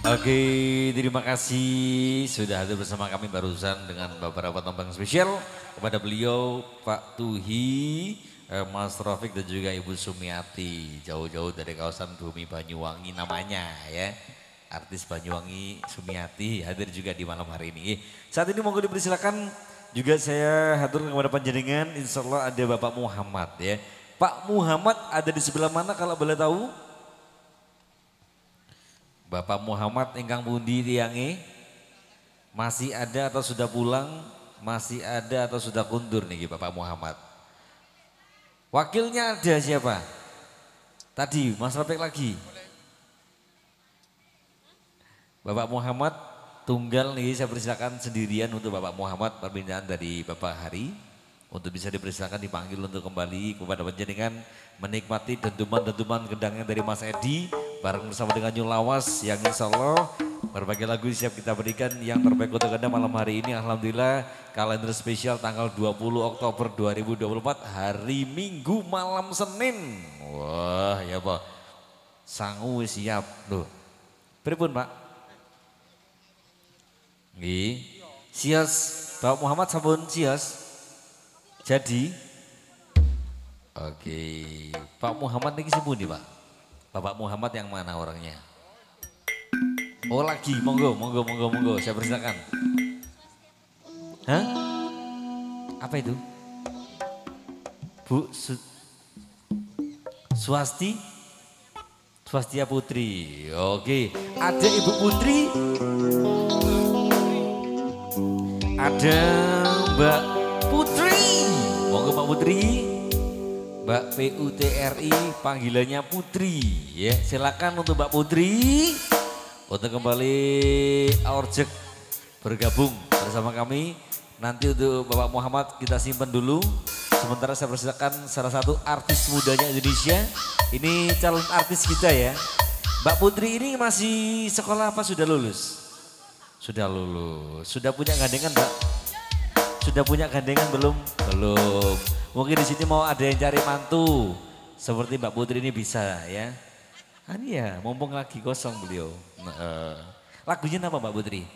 Oke, terima kasih sudah hadir bersama kami barusan dengan beberapa tamu spesial kepada beliau Pak Tuhi, Mas Taufik dan juga Ibu Sumiati, jauh-jauh dari kawasan Bumi Banyuwangi namanya ya. Artis Banyuwangi Sumiati hadir juga di malam hari ini. Saat ini monggo dipersilakan juga saya hatur kepada panjenengan, insya Allah ada Bapak Muhammad ya. Pak Muhammad ada di sebelah mana kalau boleh tahu? Bapak Muhammad ingkang pundi tiange? Masih ada atau sudah pulang? Masih ada atau sudah kundur nih Bapak Muhammad? Wakilnya ada siapa? Tadi Mas Rafiq lagi. Bapak Muhammad tunggal nih, saya persilakan sendirian untuk Bapak Muhammad, permintaan dari Bapak Hari untuk bisa dipersilakan dipanggil untuk kembali kepada panjenengan menikmati dentuman-dentuman gendangnya dari Mas Edi bareng bersama dengan Nyulawas yang insya Allah berbagai lagu siap kita berikan yang terbaik untuk Anda malam hari ini. Alhamdulillah kalender spesial tanggal 20 Oktober 2024 hari Minggu malam Senin. Wah ya Pak, sangu siap loh. Pripun Pak? Nggih. Sias Bapak Muhammad sampun sias. Jadi oke, Pak Muhammad ini sepundi Pak? Bapak Muhammad yang mana orangnya? Oh lagi, monggo, saya persilakan. Hah? Apa itu? Bu Swasti? Swastia Putri, oke. Ada Ibu Putri? Ada Mbak Putri? Monggo Pak Putri. Mbak PUTRI panggilannya Putri ya, silakan untuk Mbak Putri untuk kembali Aurjek bergabung bersama kami. Nanti untuk Bapak Muhammad kita simpan dulu. Sementara saya persilakan salah satu artis mudanya Indonesia. Ini calon artis kita ya. Mbak Putri ini masih sekolah apa sudah lulus? Sudah lulus. Sudah punya gandengan Mbak? Sudah punya gandengan belum? Belum. Mungkin di sini mau ada yang cari mantu. Seperti Mbak Putri ini bisa ya. Ini ya, mumpung lagi kosong beliau. Lagunya apa Mbak Putri?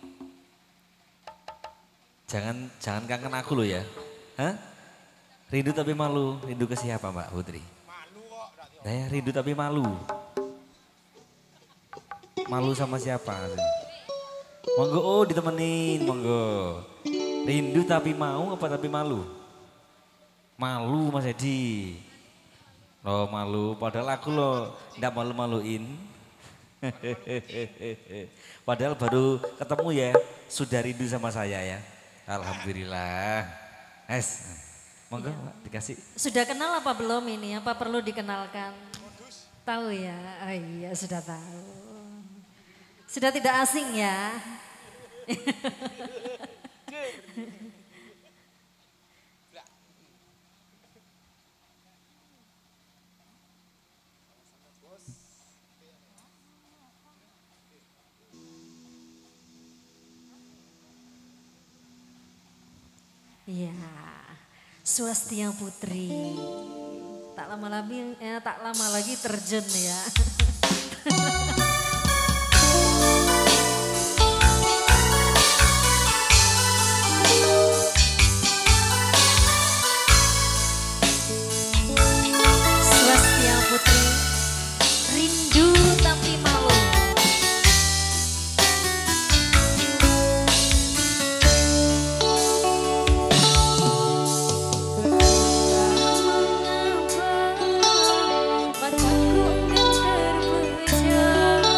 Jangan kangen aku loh ya. Hah? Rindu tapi malu. Rindu ke siapa Mbak Putri? Malu kok. Nah ya, rindu tapi malu. Malu sama siapa? Monggo, oh ditemenin, monggo. Rindu tapi mau apa tapi malu? Malu Mas Edi. Loh malu, padahal aku loh ndak malu-maluin. Padahal baru ketemu ya, sudah rindu sama saya ya. Alhamdulillah. Monggo Pak, dikasih. Sudah kenal apa belum ini? Apa perlu dikenalkan? Tahu ya? Oh iya sudah tahu. Sudah tidak asing ya? Iya, Swastia Putri. Tak lama lagi terjun ya. Swastia Putri, rindu tapi malu. Mataku enggak terpejam.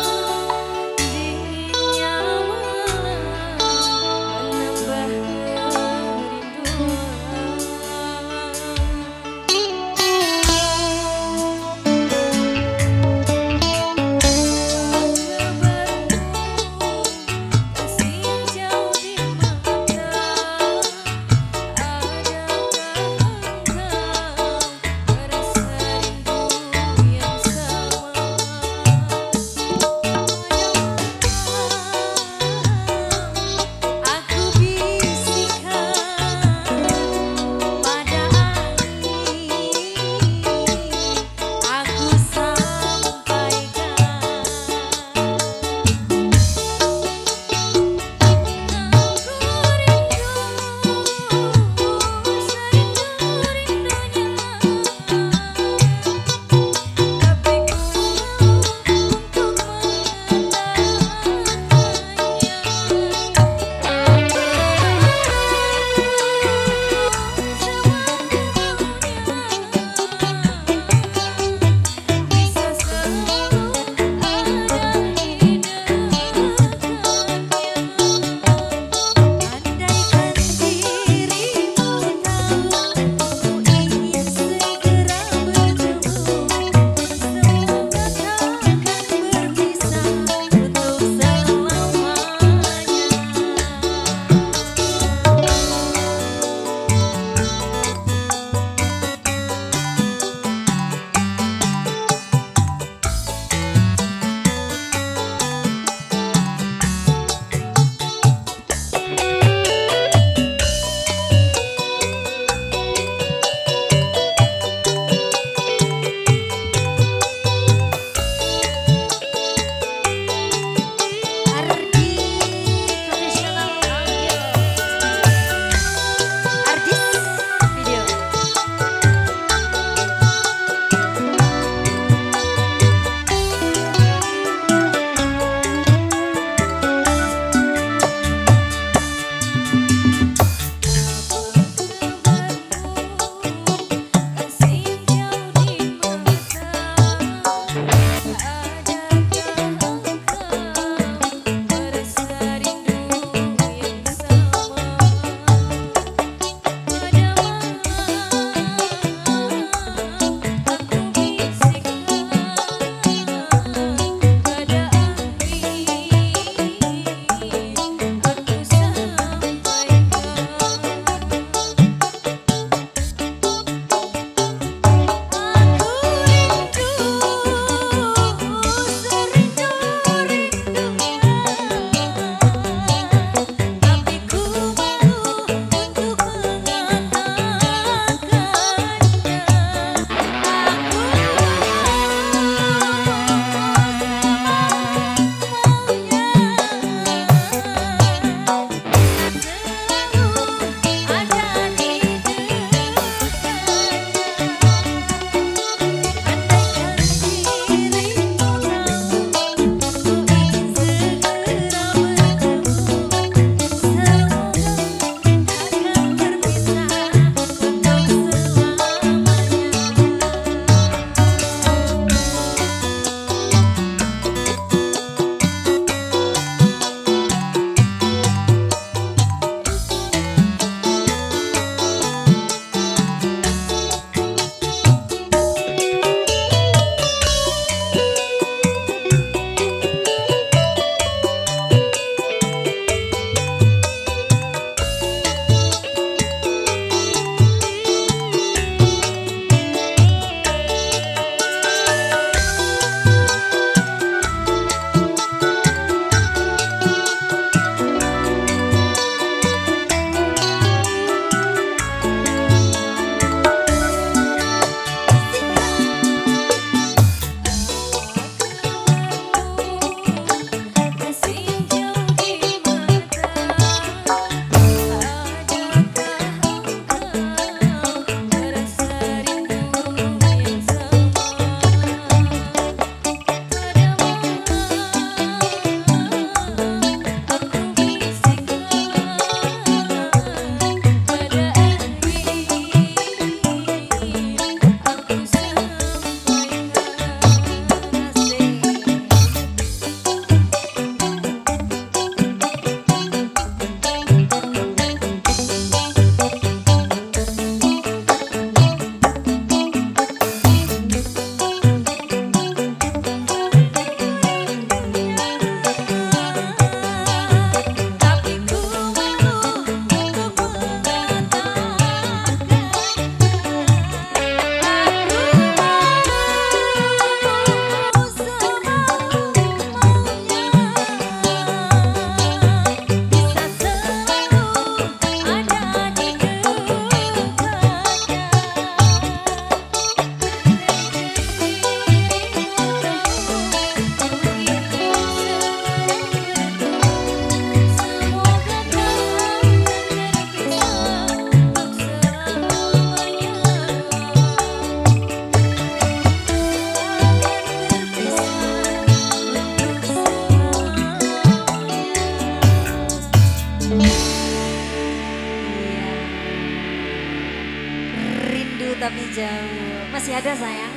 tapi jauh. Masih ada sayang?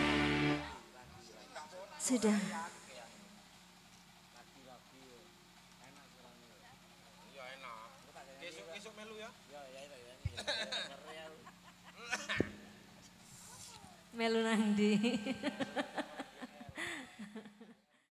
Sudah. Melu nang ndi?